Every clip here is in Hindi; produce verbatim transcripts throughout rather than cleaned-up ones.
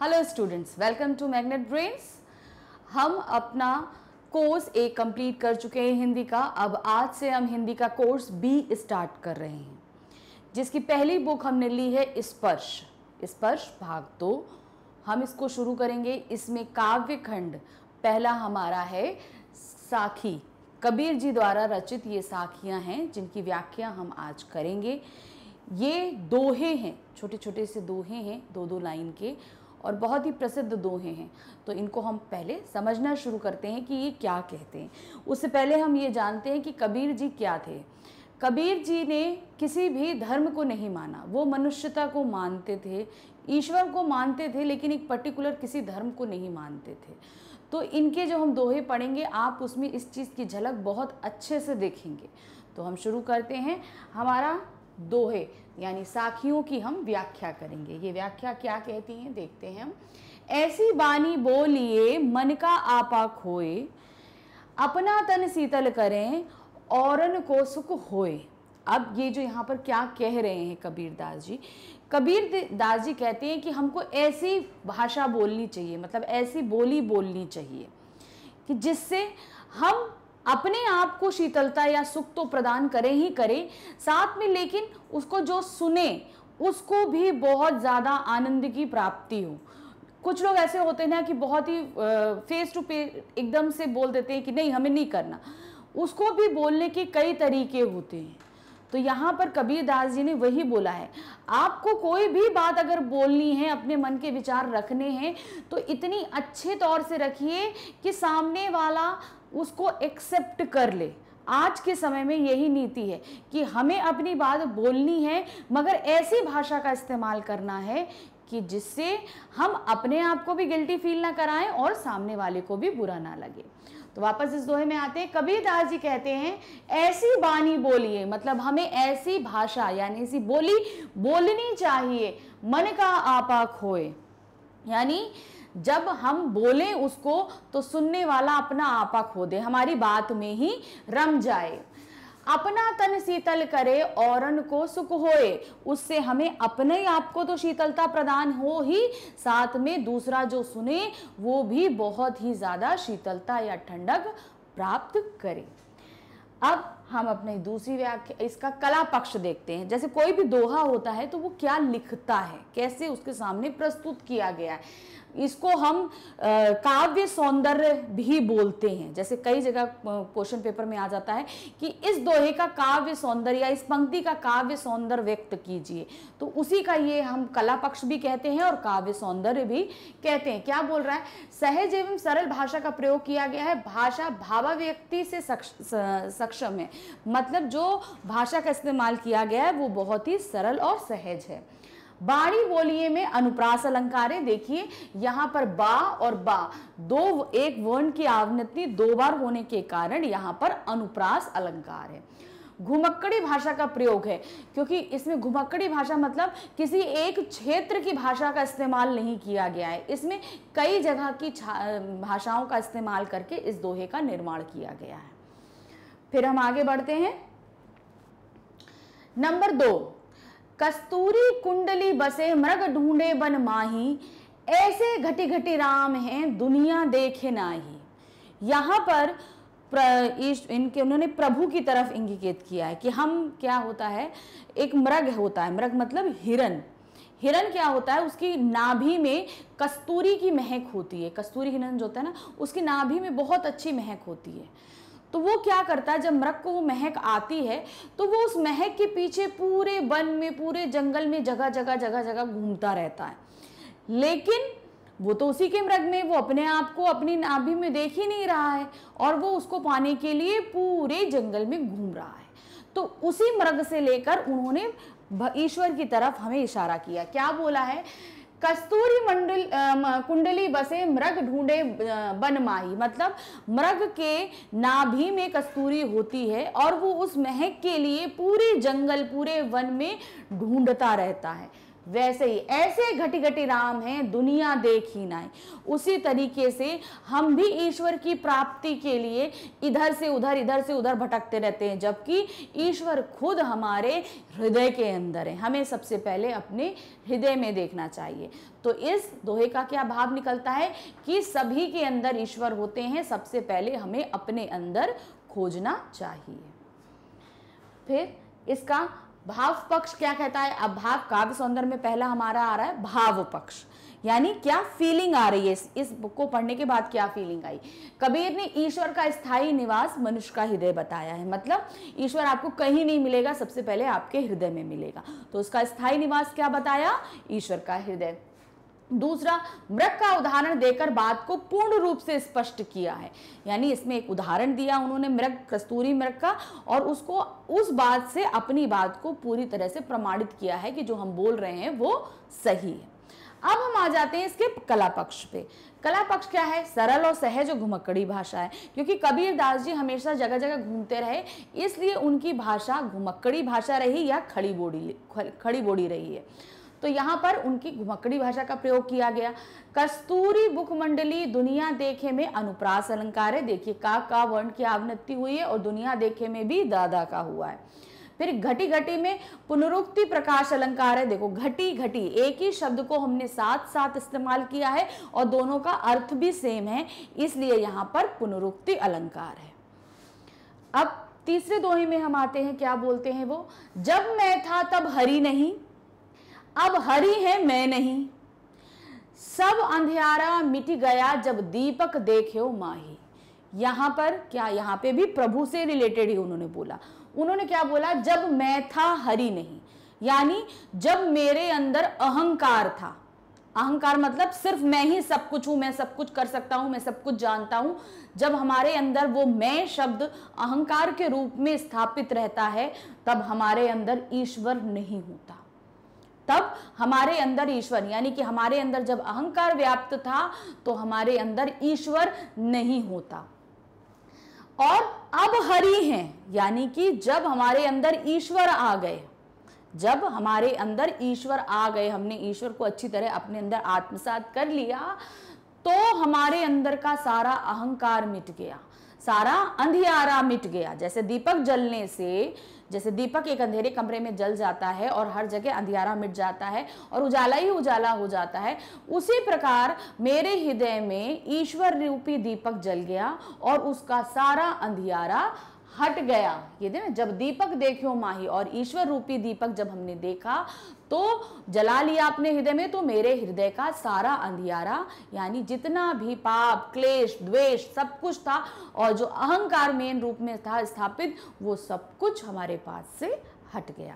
Hello students, welcome to Magnet Brains. हम अपना कोर्स एक कंप्लीट कर चुके हैं हिंदी का। अब आज से हम हिंदी का कोर्स बी स्टार्ट कर रहे हैं, जिसकी पहली बुक हमने ली है स्पर्श। स्पर्श भाग दो हम इसको शुरू करेंगे। इसमें काव्य खंड पहला हमारा है साखी। कबीर जी द्वारा रचित ये साखियाँ हैं जिनकी व्याख्या हम आज करेंगे। ये दोहे हैं, छोटे छोटे से दोहे हैं, दो दो लाइन के, और बहुत ही प्रसिद्ध दोहे हैं। तो इनको हम पहले समझना शुरू करते हैं कि ये क्या कहते हैं। उससे पहले हम ये जानते हैं कि कबीर जी क्या थे। कबीर जी ने किसी भी धर्म को नहीं माना, वो मनुष्यता को मानते थे, ईश्वर को मानते थे, लेकिन एक पर्टिकुलर किसी धर्म को नहीं मानते थे। तो इनके जो हम दोहे पढ़ेंगे, आप उसमें इस चीज़ की झलक बहुत अच्छे से देखेंगे। तो हम शुरू करते हैं। हमारा दोहे यानी साखियों की हम व्याख्या करेंगे। ये व्याख्या क्या कहती हैं देखते हैं हम। ऐसी बानी बोलिए मन का आपा खोए, अपना तन शीतल करें औरन को सुख होए। अब ये जो यहाँ पर क्या कह रहे हैं कबीर दास जी, कबीर दास जी कहते हैं कि हमको ऐसी भाषा बोलनी चाहिए, मतलब ऐसी बोली बोलनी चाहिए कि जिससे हम अपने आप को शीतलता या सुख तो प्रदान करें ही करें, साथ में लेकिन उसको जो सुने उसको भी बहुत ज़्यादा आनंद की प्राप्ति हो। कुछ लोग ऐसे होते हैं ना कि बहुत ही फेस टू फेस एकदम से बोल देते हैं कि नहीं हमें नहीं करना, उसको भी बोलने के कई तरीके होते हैं। तो यहाँ पर कबीर दास जी ने वही बोला है, आपको कोई भी बात अगर बोलनी है, अपने मन के विचार रखने हैं, तो इतनी अच्छे तौर से रखिए कि सामने वाला उसको एक्सेप्ट कर ले। आज के समय में यही नीति है कि हमें अपनी बात बोलनी है, मगर ऐसी भाषा का इस्तेमाल करना है कि जिससे हम अपने आप को भी गिल्टी फील ना कराएं और सामने वाले को भी बुरा ना लगे। तो वापस इस दोहे में आते हैं। कबीर दास जी कहते हैं ऐसी बानी बोलिए, मतलब हमें ऐसी भाषा यानी ऐसी बोली बोलनी चाहिए मन का आपा खोए, यानी जब हम बोलें उसको तो सुनने वाला अपना आपा खो दे, हमारी बात में ही रम जाए। अपना तन शीतल करे औरन को सुख होए, उससे हमें अपने आप को तो शीतलता प्रदान हो ही, साथ में दूसरा जो सुने वो भी बहुत ही ज्यादा शीतलता या ठंडक प्राप्त करे। अब हम अपनी दूसरी व्याख्या, इसका कला पक्ष देखते हैं। जैसे कोई भी दोहा होता है तो वो क्या लिखता है, कैसे उसके सामने प्रस्तुत किया गया है, इसको हम काव्य सौंदर्य भी बोलते हैं। जैसे कई जगह क्वेश्चन पेपर में आ जाता है कि इस दोहे का काव्य सौंदर्य या इस पंक्ति का काव्य सौंदर्य व्यक्त कीजिए, तो उसी का ये हम कला पक्ष भी कहते हैं और काव्य सौंदर्य भी कहते हैं। क्या बोल रहा है, सहज एवं सरल भाषा का प्रयोग किया गया है, भाषा भावाव्यक्ति से सक्षम है, मतलब जो भाषा का इस्तेमाल किया गया है वो बहुत ही सरल और सहज है। बाणी बोलिए में अनुप्रास अलंकार है। देखिए यहाँ पर बा और बा दो, एक वर्ण की आवृत्ति दो बार होने के कारण यहाँ पर अनुप्रास अलंकार है। घुमक्कड़ी भाषा का प्रयोग है, क्योंकि इसमें घुमक्कड़ी भाषा मतलब किसी एक क्षेत्र की भाषा का इस्तेमाल नहीं किया गया है, इसमें कई जगह की भाषाओं का इस्तेमाल करके इस दोहे का निर्माण किया गया है। फिर हम आगे बढ़ते हैं। नंबर दो, कस्तूरी कुंडली बसे मृग ढूंढे बन माही, ऐसे घटी घटी राम हैं दुनिया देखे नाही। यहाँ पर इनके उन्होंने प्रभु की तरफ इंगित किया है कि हम क्या होता है, एक मृग होता है, मृग मतलब हिरन। हिरन क्या होता है, उसकी नाभि में कस्तूरी की महक होती है। कस्तूरी हिरन जो होता है ना, उसकी नाभि में बहुत अच्छी महक होती है। तो वो क्या करता है, जब मृग को वो महक आती है तो वो उस महक के पीछे पूरे वन में, पूरे जंगल में जगह जगह जगह जगह घूमता रहता है, लेकिन वो तो उसी के मृग में, वो अपने आप को अपनी नाभि में देख ही नहीं रहा है और वो उसको पाने के लिए पूरे जंगल में घूम रहा है। तो उसी मृग से लेकर उन्होंने ईश्वर की तरफ हमें इशारा किया। क्या बोला है, कस्तूरी मंडल कुंडली बसे मृग ढूंढे बन माही, मतलब मृग के नाभि में कस्तूरी होती है और वो उस महक के लिए पूरे जंगल पूरे वन में ढूंढता रहता है। वैसे ही ऐसे घटी घटी राम हैं दुनिया देख ही नाई। उसी तरीके से हम भी ईश्वर की प्राप्ति के लिए इधर से उधर इधर से उधर भटकते रहते हैं, जबकि ईश्वर खुद हमारे हृदय के अंदर है। हमें सबसे पहले अपने हृदय में देखना चाहिए। तो इस दोहे का क्या भाव निकलता है कि सभी के अंदर ईश्वर होते हैं, सबसे पहले हमें अपने अंदर खोजना चाहिए। फिर इसका भाव पक्ष क्या कहता है। अब भाव काव्य सौंदर्य में पहला हमारा आ रहा है भाव पक्ष, यानी क्या फीलिंग आ रही है, इस, इस बुक को पढ़ने के बाद क्या फीलिंग आई। कबीर ने ईश्वर का स्थायी निवास मनुष्य का हृदय बताया है, मतलब ईश्वर आपको कहीं नहीं मिलेगा, सबसे पहले आपके हृदय में मिलेगा। तो उसका स्थायी निवास क्या बताया, ईश्वर का हृदय। दूसरा, मृग का उदाहरण देकर बात को पूर्ण रूप से स्पष्ट किया है, यानी इसमें एक उदाहरण दिया उन्होंने मृग, कस्तूरी मृग का, और उसको उस बात से अपनी बात को पूरी तरह से प्रमाणित किया है कि जो हम बोल रहे हैं वो सही है। अब हम आ जाते हैं इसके कला पक्ष पे। कला पक्ष क्या है, सरल और सहज और घुमक्कड़ी भाषा है, क्योंकि कबीर दास जी हमेशा जगह जगह घूमते रहे, इसलिए उनकी भाषा घुमक्कड़ी भाषा रही या खड़ी बोड़ी खड़ी बोड़ी रही है। तो यहाँ पर उनकी घुमक्कड़ी भाषा का प्रयोग किया गया। कस्तूरी मुखमंडली दुनिया देखे में अनुप्रास अलंकार है। देखिए का का वर्ण की आवृत्ति हुई है और दुनिया देखे में भी दादा का हुआ है। फिर घटी घटी में पुनरुक्ति प्रकाश अलंकार है। देखो घटी घटी एक ही शब्द को हमने साथ साथ इस्तेमाल किया है और दोनों का अर्थ भी सेम है, इसलिए यहाँ पर पुनरुक्ति अलंकार है। अब तीसरे दोहे में हम आते हैं, क्या बोलते हैं वो, जब मैं था तब हरि नहीं, अब हरि है मैं नहीं, सब अंधियारा मिट गया जब दीपक देख्यो माही। यहां पर क्या, यहां पे भी प्रभु से रिलेटेड ही उन्होंने बोला। उन्होंने क्या बोला, जब मैं था हरि नहीं, यानी जब मेरे अंदर अहंकार था। अहंकार मतलब सिर्फ मैं ही सब कुछ हूं, मैं सब कुछ कर सकता हूं, मैं सब कुछ जानता हूं। जब हमारे अंदर वो मैं शब्द अहंकार के रूप में स्थापित रहता है, तब हमारे अंदर ईश्वर नहीं होता। तब हमारे अंदर ईश्वर, यानी कि हमारे अंदर जब अहंकार व्याप्त था तो हमारे अंदर ईश्वर नहीं होता। और अब हरि हैं, यानी कि जब हमारे अंदर ईश्वर आ गए, जब हमारे अंदर ईश्वर आ गए, हमने ईश्वर को अच्छी तरह अपने अंदर आत्मसात कर लिया, तो हमारे अंदर का सारा अहंकार मिट गया, सारा अंधियारा मिट गया। जैसे दीपक जलने से, जैसे दीपक एक अंधेरे कमरे में जल जाता है और हर जगह अंधियारा मिट जाता है और उजाला ही उजाला हो जाता है, उसी प्रकार मेरे हृदय में ईश्वर रूपी दीपक जल गया और उसका सारा अंधियारा हट गया। ये देखना, जब दीपक देखियो माही, और ईश्वर रूपी दीपक जब हमने देखा तो जला लिया अपने हृदय में, तो मेरे हृदय का सारा अंधियारा, यानी जितना भी पाप क्लेश द्वेष सब कुछ था और जो अहंकार मेन रूप में था स्थापित, वो सब कुछ हमारे पास से हट गया।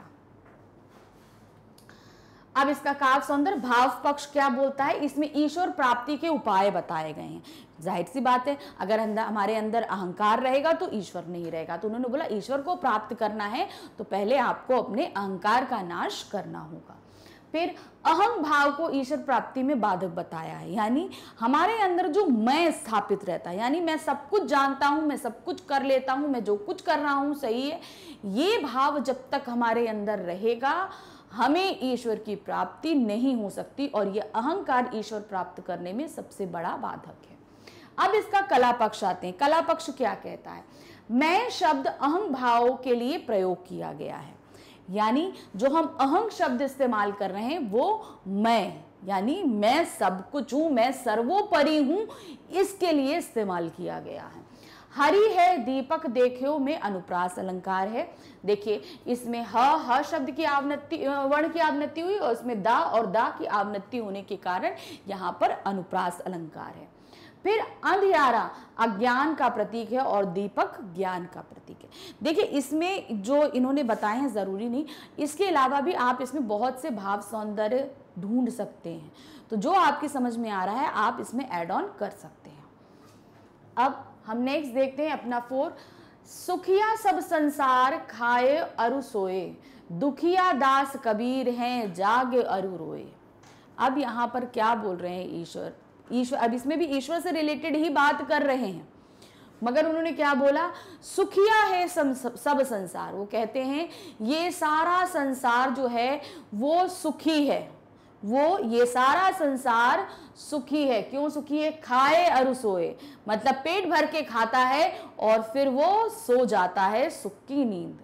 अब इसका काव्य सौंदर्य भाव पक्ष क्या बोलता है, इसमें ईश्वर प्राप्ति के उपाय बताए गए हैं। जाहिर सी बात है, अगर अंदर हमारे अंदर अहंकार रहेगा तो ईश्वर नहीं रहेगा। तो उन्होंने बोला ईश्वर को प्राप्त करना है तो पहले आपको अपने अहंकार का नाश करना होगा। फिर अहम भाव को ईश्वर प्राप्ति में बाधक बताया है, यानी हमारे अंदर जो मैं स्थापित रहता है, यानी मैं सब कुछ जानता हूं, मैं सब कुछ कर लेता हूं, मैं जो कुछ कर रहा हूं सही है, ये भाव जब तक हमारे अंदर रहेगा हमें ईश्वर की प्राप्ति नहीं हो सकती, और ये अहंकार ईश्वर प्राप्त करने में सबसे बड़ा बाधक है। अब इसका कला पक्ष आते हैं। कला पक्ष क्या कहता है, मैं शब्द अहम भाव के लिए प्रयोग किया गया है, यानी जो हम अहं शब्द इस्तेमाल कर रहे हैं वो मैं, यानी मैं सब कुछ हूं, मैं सर्वोपरि हूं, इसके लिए इस्तेमाल किया गया है। हरि है दीपक देखियो में अनुप्रास अलंकार है। देखिए इसमें ह ह शब्द की आवृत्ति, वर्ण की आवृत्ति हुई और इसमें दा और दा की आवृत्ति होने के कारण यहाँ पर अनुप्रास अलंकार है। फिर अंधियारा अज्ञान का प्रतीक है और दीपक ज्ञान का प्रतीक है। देखिए इसमें जो इन्होंने बताए हैं जरूरी नहीं, इसके अलावा भी आप इसमें बहुत से भाव सौंदर्य ढूंढ सकते हैं, तो जो आपकी समझ में आ रहा है आप इसमें ऐड ऑन कर सकते हैं। अब हम नेक्स्ट देखते हैं अपना फोर, सुखिया सब संसार खाए अरु सोए, दुखिया दास कबीर हैं जागे अरु रोए। अब यहाँ पर क्या बोल रहे हैं ईश्वर, ईश्वर अब इसमें भी ईश्वर से रिलेटेड ही बात कर रहे हैं, मगर उन्होंने क्या बोला, सुखिया है सब, सब संसार। वो कहते हैं ये सारा संसार जो है वो सुखी है, वो ये सारा संसार सुखी है। क्यों सुखी है? खाए अरु सोए, मतलब पेट भर के खाता है और फिर वो सो जाता है सुख की नींद।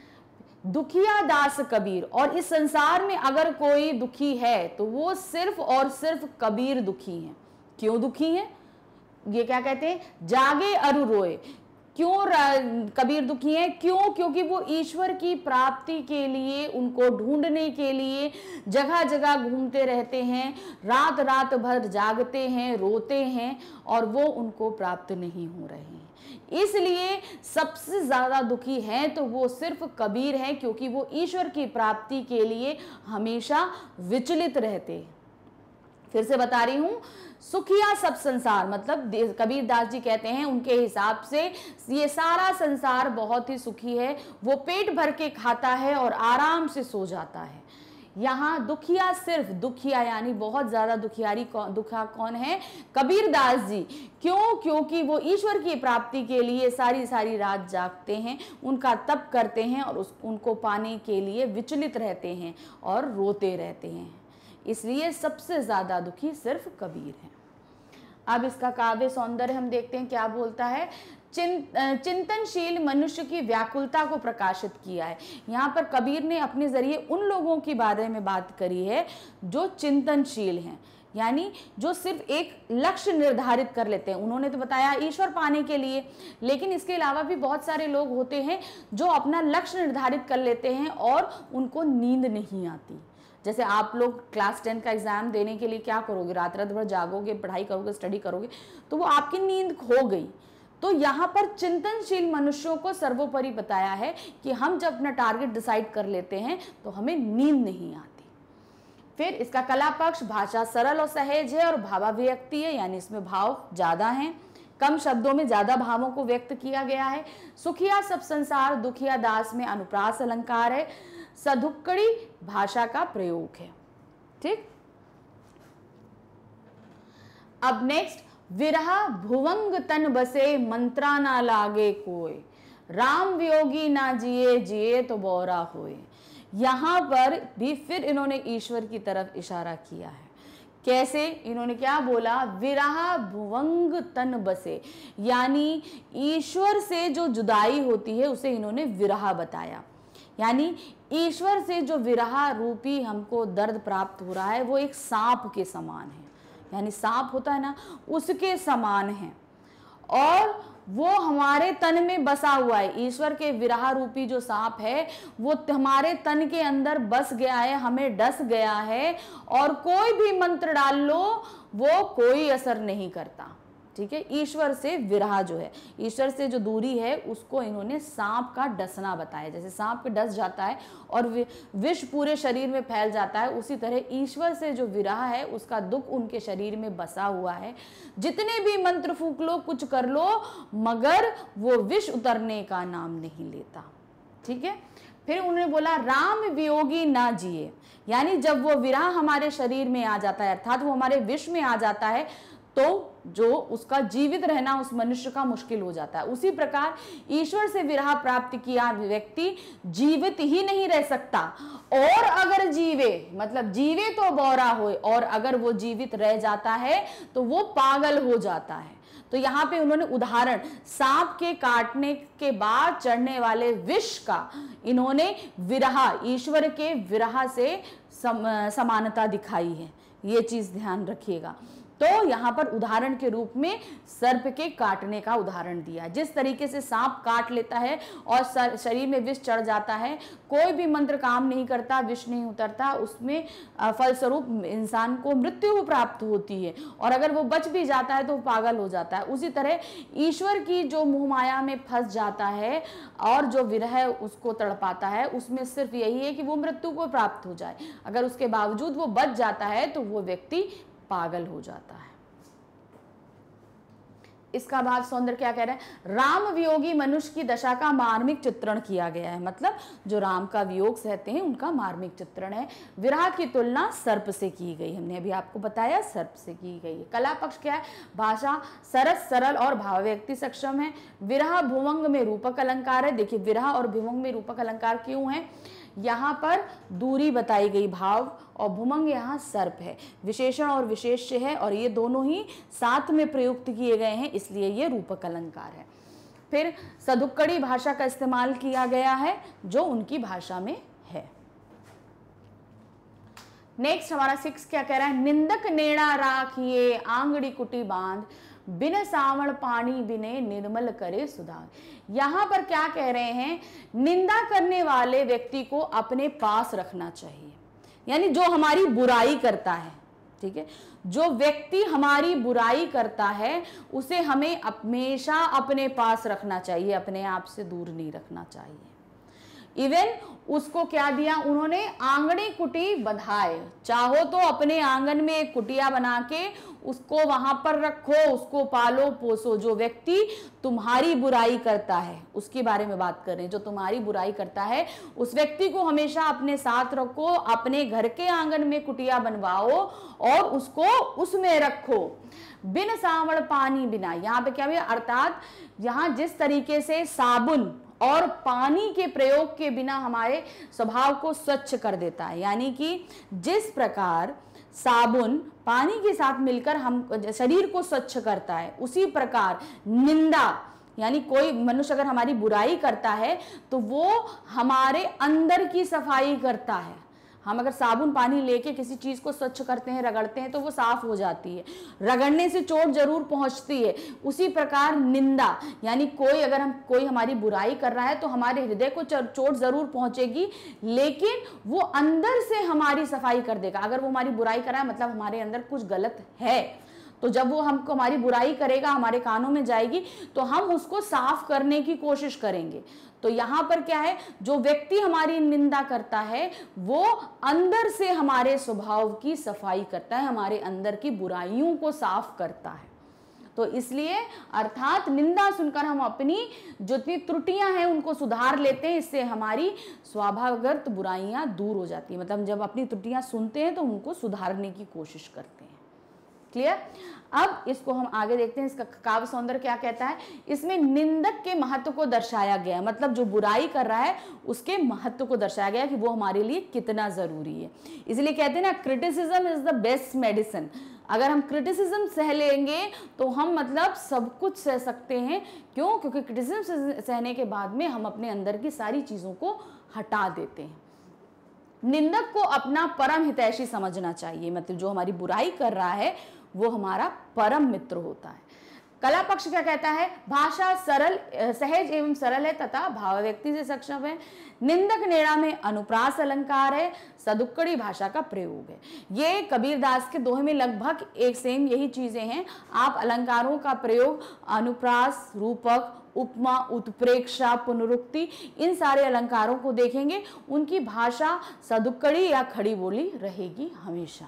दुखिया दास कबीर, और इस संसार में अगर कोई दुखी है तो वो सिर्फ और सिर्फ कबीर दुखी हैं। क्यों दुखी हैं? ये क्या कहते हैं? जागे अरु रोए। क्यों कबीर दुखी हैं? क्यों? क्योंकि वो ईश्वर की प्राप्ति के लिए, उनको ढूंढने के लिए जगह जगह घूमते रहते हैं, रात रात भर जागते हैं, रोते हैं और वो उनको प्राप्त नहीं हो रहे हैं। इसलिए सबसे ज्यादा दुखी हैं तो वो सिर्फ कबीर हैं, क्योंकि वो ईश्वर की प्राप्ति के लिए हमेशा विचलित रहते हैं। फिर से बता रही हूं, सुखिया सब संसार, मतलब कबीर दास जी कहते हैं उनके हिसाब से ये सारा संसार बहुत ही सुखी है। वो पेट भर के खाता है और आराम से सो जाता है। यहाँ दुखिया, सिर्फ दुखिया यानी बहुत ज्यादा दुखियारी दुखा कौन है? कबीर दास जी। क्यों? क्योंकि वो ईश्वर की प्राप्ति के लिए सारी सारी रात जागते हैं, उनका तप करते हैं और उस उनको पाने के लिए विचलित रहते हैं और रोते रहते हैं। इसलिए सबसे ज्यादा दुखी सिर्फ कबीर है। अब इसका काव्य सौंदर्य हम देखते हैं क्या बोलता है। चिंतनशील मनुष्य की व्याकुलता को प्रकाशित किया है। यहाँ पर कबीर ने अपने जरिए उन लोगों के बारे में बात करी है जो चिंतनशील हैं, यानी जो सिर्फ एक लक्ष्य निर्धारित कर लेते हैं। उन्होंने तो बताया ईश्वर पाने के लिए, लेकिन इसके अलावा भी बहुत सारे लोग होते हैं जो अपना लक्ष्य निर्धारित कर लेते हैं और उनको नींद नहीं आती। जैसे आप लोग क्लास टेन का एग्जाम देने के लिए क्या करोगे? रात रात भर जागोगे, पढ़ाई करोगे, स्टडी करोगे, तो वो आपकी नींद खो गई। तो यहाँ पर चिंतनशील मनुष्यों को सर्वोपरि बताया है कि हम जब अपना टारगेट डिसाइड कर लेते हैं तो हमें नींद नहीं आती। फिर इसका कला पक्ष, भाषा सरल और सहज है और भावाभिव्यक्ति है, यानी इसमें भाव ज्यादा हैं, कम शब्दों में ज्यादा भावों को व्यक्त किया गया है। सुखिया सब संसार, दुखिया दास में अनुप्रास अलंकार है, सधुक्कड़ी भाषा का प्रयोग है। ठीक, अब नेक्स्ट, विरहा भुवंग तन बसे, मंत्रा ना लागे कोय, राम वियोगी ना जिए, जिए तो बोरा होए। यहां पर भी फिर इन्होंने ईश्वर की तरफ इशारा किया है। कैसे? इन्होंने क्या बोला? विरहा भुवंग तन बसे, यानी ईश्वर से जो जुदाई होती है उसे इन्होंने विरहा बताया। यानी ईश्वर से जो विरहा रूपी हमको दर्द प्राप्त हो रहा है वो एक सांप के समान है, यानी सांप होता है ना, उसके समान है और वो हमारे तन में बसा हुआ है। ईश्वर के विरहा रूपी जो सांप है वो हमारे तन के अंदर बस गया है, हमें डस गया है और कोई भी मंत्र डाल लो वो कोई असर नहीं करता। ठीक है, ईश्वर से विरहा जो है, ईश्वर से जो दूरी है उसको इन्होंने सांप का डसना बताया। जैसे सांप पे डस जाता है और विष पूरे शरीर में फैल जाता है, उसी तरह ईश्वर से जो विरहा है उसका दुख उनके शरीर में बसा हुआ है। जितने भी मंत्र फूंक लो, कुछ कर लो, मगर वो विष उतरने का नाम नहीं लेता। ठीक है, फिर उन्होंने बोला राम वियोगी ना जिए, यानी जब वो विरह हमारे शरीर में आ जाता है, अर्थात वो हमारे विष में आ जाता है, तो जो उसका जीवित रहना उस मनुष्य का मुश्किल हो जाता है। उसी प्रकार ईश्वर से विरह प्राप्त किया व्यक्ति जीवित ही नहीं रह सकता, और अगर जीवे, मतलब जीवे तो बौरा होए, और अगर वो जीवित रह जाता है तो वो पागल हो जाता है। तो यहाँ पे उन्होंने उदाहरण सांप के काटने के बाद चढ़ने वाले विष का इन्होंने विरह, ईश्वर के विरह से सम, समानता दिखाई है। ये चीज ध्यान रखिएगा। तो यहाँ पर उदाहरण के रूप में सर्प के काटने का उदाहरण दिया। जिस तरीके से सांप काट लेता है और शरीर में विष चढ़ जाता है, कोई भी मंत्र काम नहीं करता, विष नहीं उतरता, उसमें फलस्वरूप इंसान को मृत्यु प्राप्त होती है, और अगर वो बच भी जाता है तो वो पागल हो जाता है। उसी तरह ईश्वर की जो मोहमाया में फंस जाता है और जो विरह उसको तड़पाता है, उसमें सिर्फ यही है कि वो मृत्यु को प्राप्त हो जाए। अगर उसके बावजूद वो बच जाता है तो वो व्यक्ति पागल हो जाता है। इसका भाव सौंदर्य क्या कह रहा है? राम वियोगी मनुष्य की दशा का मार्मिक चित्रण किया गया है, मतलब जो राम का वियोग सहते हैं उनका मार्मिक चित्रण है। विरह की तुलना सर्प से की गई, हमने अभी आपको बताया सर्प से की गई है। कला पक्ष क्या है? भाषा सरस सरल और भावव्यक्ति सक्षम है। विरह भुवंग में रूपक अलंकार है। देखिए विरह और भुवंग में रूपक अलंकार क्यों है? यहाँ पर दूरी बताई गई भाव, और भुमंग यहाँ सर्प है, विशेषण और विशेष्य है, और ये दोनों ही साथ में प्रयुक्त किए गए हैं, इसलिए ये रूपक अलंकार है। फिर सदुक्कड़ी भाषा का इस्तेमाल किया गया है जो उनकी भाषा में है। नेक्स्ट हमारा सिक्स क्या कह रहा है, निंदक नेड़ा राखिए आंगड़ी कुटी बांध, बिन सावण पानी बिने निर्मल करे सुधार। यहां पर क्या कह रहे हैं, निंदा करने वाले व्यक्ति को अपने पास रखना चाहिए, यानी जो हमारी बुराई करता है, ठीक है, जो व्यक्ति हमारी बुराई करता है उसे हमें हमेशा अपने पास रखना चाहिए, अपने आप से दूर नहीं रखना चाहिए। इवन उसको क्या दिया उन्होंने, आंगणी कुटी बंधाए, चाहो तो अपने आंगन में एक कुटिया बना के उसको वहां पर रखो, उसको पालो पोसो। जो व्यक्ति तुम्हारी बुराई करता है उसके बारे में बात कर रहे हैं, जो तुम्हारी बुराई करता है उस व्यक्ति को हमेशा अपने साथ रखो, अपने घर के आंगन में कुटिया बनवाओ और उसको उसमें रखो। बिन सावण पानी बिना, यहाँ पे क्या भी, अर्थात यहाँ जिस तरीके से साबुन और पानी के प्रयोग के बिना हमारे स्वभाव को स्वच्छ कर देता है, यानी कि जिस प्रकार साबुन पानी के साथ मिलकर हम शरीर को स्वच्छ करता है, उसी प्रकार निंदा, यानी कोई मनुष्य अगर हमारी बुराई करता है तो वो हमारे अंदर की सफाई करता है। हम अगर साबुन पानी लेके किसी चीज को स्वच्छ करते हैं, रगड़ते हैं तो वो साफ हो जाती है, रगड़ने से चोट जरूर पहुंचती है। उसी प्रकार निंदा, यानी कोई अगर हम कोई हमारी बुराई कर रहा है तो हमारे हृदय को चोट जरूर पहुंचेगी, लेकिन वो अंदर से हमारी सफाई कर देगा। अगर वो हमारी बुराई कर रहा है मतलब हमारे अंदर कुछ गलत है, तो जब वो हमको हमारी बुराई करेगा, हमारे कानों में जाएगी, तो हम उसको साफ करने की कोशिश करेंगे। तो यहां पर क्या है, जो व्यक्ति हमारी निंदा करता है वो अंदर से हमारे स्वभाव की सफाई करता है, हमारे अंदर की बुराइयों को साफ करता है। तो इसलिए अर्थात निंदा सुनकर हम अपनी जितनी त्रुटियां हैं उनको सुधार लेते हैं, इससे हमारी स्वाभाविक बुराइयां दूर हो जाती है। मतलब जब अपनी त्रुटियां सुनते हैं तो उनको सुधारने की कोशिश करते हैं। क्लियर। अब इसको हम आगे देखते हैं, इसका काव्य सौंदर्य क्या कहता है। इसमें निंदक के महत्व को दर्शाया गया, मतलब जो बुराई कर रहा है उसके महत्व को दर्शाया गया कि वो हमारे लिए कितना जरूरी है। इसलिए कहते हैं ना, criticism is the best medicine. अगर हम क्रिटिसिज्म सह लेंगे तो हम मतलब सब कुछ सह सकते हैं। क्यों? क्योंकि क्रिटिसिज्म सहने के बाद में हम अपने अंदर की सारी चीजों को हटा देते हैं। निंदक को अपना परम हितैषी समझना चाहिए, मतलब जो हमारी बुराई कर रहा है वो हमारा परम मित्र होता है। कला पक्ष क्या कहता है, भाषा सरल सहज एवं सरल है तथा भाव व्यक्ति से सक्षम है। निंदक नेड़ा में अनुप्रास अलंकार है, सदुक्कड़ी भाषा का प्रयोग है। ये कबीरदास के दोहे में लगभग एक सेम यही चीजें हैं। आप अलंकारों का प्रयोग अनुप्रास, रूपक, उपमा, उत्प्रेक्षा, पुनरुक्ति, इन सारे अलंकारों को देखेंगे, उनकी भाषा सदुक्कड़ी या खड़ी बोली रहेगी हमेशा।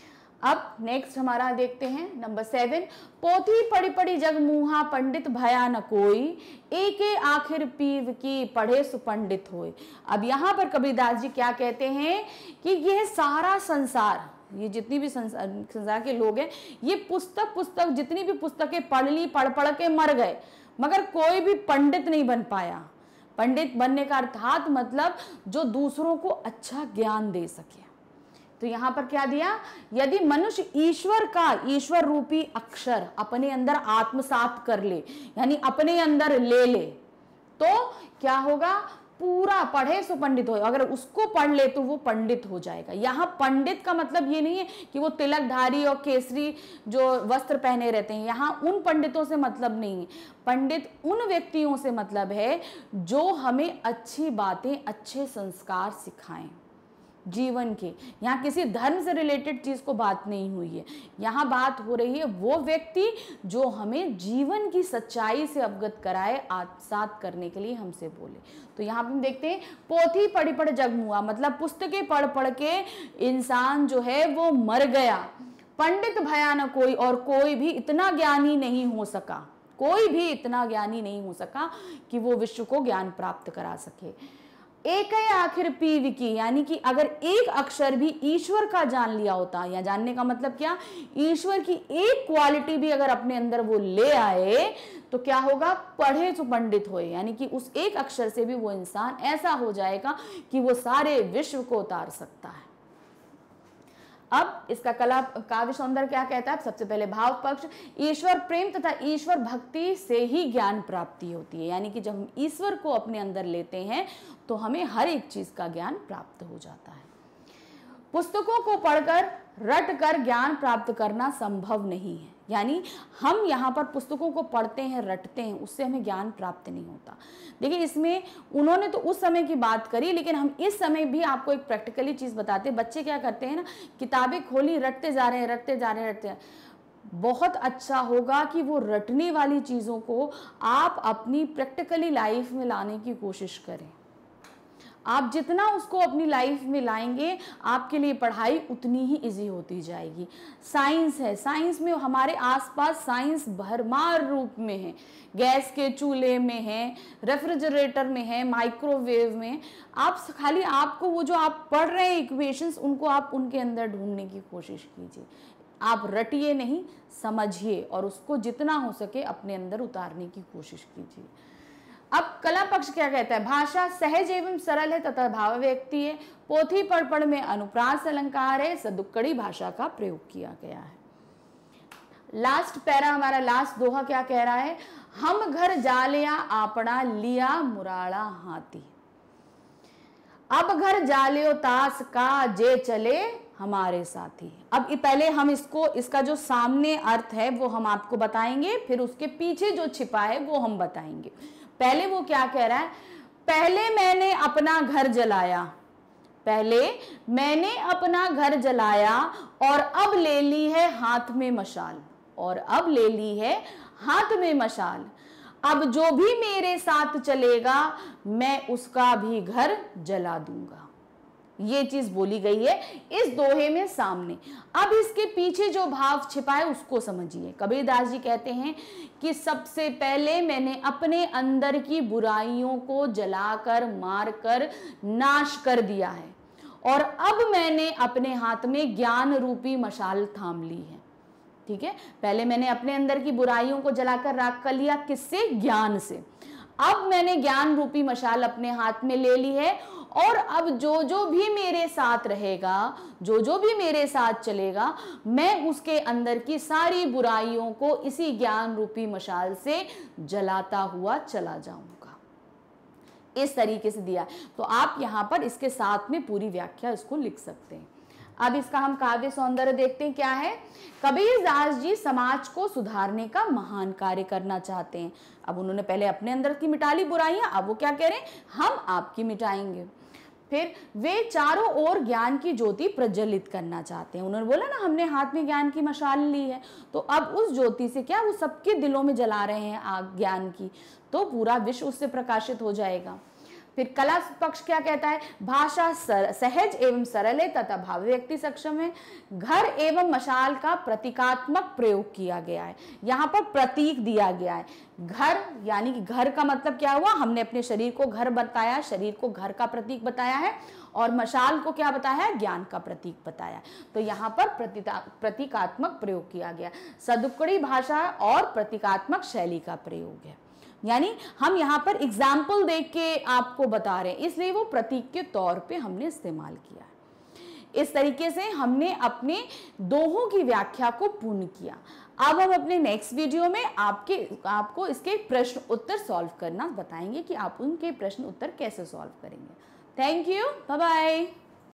अब नेक्स्ट हमारा देखते हैं नंबर सेवन, पोथी पढ़ी पढ़ी जग मुहा पंडित भया न कोई, एके आखिर पीव की पढ़े सुपंडित होए। अब यहाँ पर कबीरदास जी क्या कहते हैं कि यह सारा संसार, ये जितनी भी संसार, संसार के लोग हैं, ये पुस्तक पुस्तक जितनी भी पुस्तकें पढ़ ली, पढ़ पढ़ के मर गए, मगर कोई भी पंडित नहीं बन पाया। पंडित बनने का अर्थात मतलब जो दूसरों को अच्छा ज्ञान दे सके। तो यहां पर क्या दिया, यदि मनुष्य ईश्वर का, ईश्वर रूपी अक्षर अपने अंदर आत्मसात कर ले, यानी अपने अंदर ले ले, तो क्या होगा, पूरा पढ़े सो पंडित हो। अगर उसको पढ़ ले तो वो पंडित हो जाएगा। यहाँ पंडित का मतलब ये नहीं है कि वो तिलकधारी और केसरी जो वस्त्र पहने रहते हैं, यहाँ उन पंडितों से मतलब नहीं है। पंडित उन व्यक्तियों से मतलब है जो हमें अच्छी बातें, अच्छे संस्कार सिखाएं जीवन के। यहाँ किसी धर्म से रिलेटेड चीज को बात नहीं हुई है, यहाँ बात हो रही है वो व्यक्ति जो हमें जीवन की सच्चाई से अवगत कराए, आत्मसात करने के लिए हमसे बोले। तो यहाँ पे हम देखते हैं, पोथी पढ़ी पढ़ जग मुआ, मतलब पुस्तकें पढ़ पढ़ के इंसान जो है वो मर गया। पंडित भया न कोई, और कोई भी इतना ज्ञानी नहीं हो सका, कोई भी इतना ज्ञानी नहीं हो सका कि वो विश्व को ज्ञान प्राप्त करा सके। एक है आखिर पीव की, यानी कि अगर एक अक्षर भी ईश्वर का जान लिया होता, या जानने का मतलब क्या, ईश्वर की एक क्वालिटी भी अगर अपने अंदर वो ले आए तो क्या होगा, पढ़े तो पंडित होए, यानी कि उस एक अक्षर से भी वो इंसान ऐसा हो जाएगा कि वो सारे विश्व को उतार सकता है। अब इसका कला काव्य सौंदर्य क्या कहता है, सबसे पहले भाव पक्ष, ईश्वर प्रेम तथा ईश्वर भक्ति से ही ज्ञान प्राप्ति होती है, यानी कि जब हम ईश्वर को अपने अंदर लेते हैं तो हमें हर एक चीज का ज्ञान प्राप्त हो जाता है। पुस्तकों को पढ़कर रट कर ज्ञान प्राप्त करना संभव नहीं है, यानी हम यहाँ पर पुस्तकों को पढ़ते हैं, रटते हैं, उससे हमें ज्ञान प्राप्त नहीं होता। देखिए इसमें उन्होंने तो उस समय की बात करी, लेकिन हम इस समय भी आपको एक प्रैक्टिकली चीज़ बताते हैं। बच्चे क्या करते हैं ना, किताबें खोली, रटते जा रहे हैं, रटते जा रहे हैं, रटते बहुत अच्छा होगा कि वो रटने वाली चीज़ों को आप अपनी प्रैक्टिकली लाइफ में लाने की कोशिश करें। आप जितना उसको अपनी लाइफ में लाएंगे आपके लिए पढ़ाई उतनी ही इजी होती जाएगी। साइंस है, साइंस में हमारे आसपास साइंस भरमार रूप में है, गैस के चूल्हे में है, रेफ्रिजरेटर में है, माइक्रोवेव में। आप खाली आपको वो जो आप पढ़ रहे हैं इक्वेशंस, उनको आप उनके अंदर ढूंढने की कोशिश कीजिए। आप रटिए नहीं, समझिए और उसको जितना हो सके अपने अंदर उतारने की कोशिश कीजिए। अब कला पक्ष क्या कहता है, भाषा सहज एवं सरल है तथा भावाव्यक्ति है, पोथी पढ़ पढ़ में अनुप्रास अलंकार है, सदुक्कड़ी भाषा का प्रयोग किया गया है। लास्ट पैरा हमारा, लास्ट दोहा क्या कह रहा है, हम घर जालिया आपना लिया मुराड़ा हाथी, अब घर जालियो तास का जे चले हमारे साथी। अब पहले हम इसको, इसका जो सामने अर्थ है वो हम आपको बताएंगे, फिर उसके पीछे जो छिपा है वो हम बताएंगे। पहले वो क्या कह रहा है, पहले मैंने अपना घर जलाया, पहले मैंने अपना घर जलाया और अब ले ली है हाथ में मशाल, और अब ले ली है हाथ में मशाल, अब जो भी मेरे साथ चलेगा मैं उसका भी घर जला दूंगा। ये चीज बोली गई है इस दोहे में सामने। अब इसके पीछे जो भाव छिपा है उसको समझिए। कबीरदास जी कहते हैं कि सबसे पहले मैंने अपने अंदर की बुराइयों को जलाकर मारकर नाश कर दिया है, और अब मैंने अपने हाथ में ज्ञान रूपी मशाल थाम ली है। ठीक है, पहले मैंने अपने अंदर की बुराइयों को जलाकर राख कर लिया, किससे, ज्ञान से। अब मैंने ज्ञान रूपी मशाल अपने हाथ में ले ली है, और अब जो जो भी मेरे साथ रहेगा, जो जो भी मेरे साथ चलेगा, मैं उसके अंदर की सारी बुराइयों को इसी ज्ञान रूपी मशाल से जलाता हुआ चला जाऊंगा। इस तरीके से दिया। तो आप यहाँ पर इसके साथ में पूरी व्याख्या इसको लिख सकते हैं। अब इसका हम काव्य सौंदर्य देखते हैं क्या है। कबीरदास जी समाज को सुधारने का महान कार्य करना चाहते हैं। अब उन्होंने पहले अपने अंदर की मिटा ली बुराइयां, अब वो क्या कह रहे हैं, हम आपकी मिटाएंगे। फिर वे चारों ओर ज्ञान की ज्योति प्रज्वलित करना चाहते हैं। उन्होंने बोला ना, हमने हाथ में ज्ञान की मशाल ली है, तो अब उस ज्योति से क्या, वो सबके दिलों में जला रहे हैं आग ज्ञान की, तो पूरा विश्व उससे प्रकाशित हो जाएगा। फिर कला पक्ष क्या कहता है, भाषा सर, सहज एवं सरल है तथा भाव व्यक्ति सक्षम है। घर एवं मशाल का प्रतीकात्मक प्रयोग किया गया है। यहाँ पर प्रतीक दिया गया है। घर यानी कि घर का मतलब क्या हुआ, हमने अपने शरीर को घर बताया, शरीर को घर का प्रतीक बताया है, और मशाल को क्या बताया है, ज्ञान का प्रतीक बताया। तो यहाँ पर प्रतीकात्मक प्रयोग किया गया। सदुक्कड़ी भाषा और प्रतीकात्मक शैली का प्रयोग है, यानी हम यहाँ पर एग्जाम्पल देख के आपको बता रहे हैं, इसलिए वो प्रतीक के तौर पे हमने इस्तेमाल किया है। इस तरीके से हमने अपने दोहों की व्याख्या को पूर्ण किया। अब हम अपने नेक्स्ट वीडियो में आपके आपको इसके प्रश्न उत्तर सॉल्व करना बताएंगे कि आप उनके प्रश्न उत्तर कैसे सॉल्व करेंगे। Thank you, bye bye.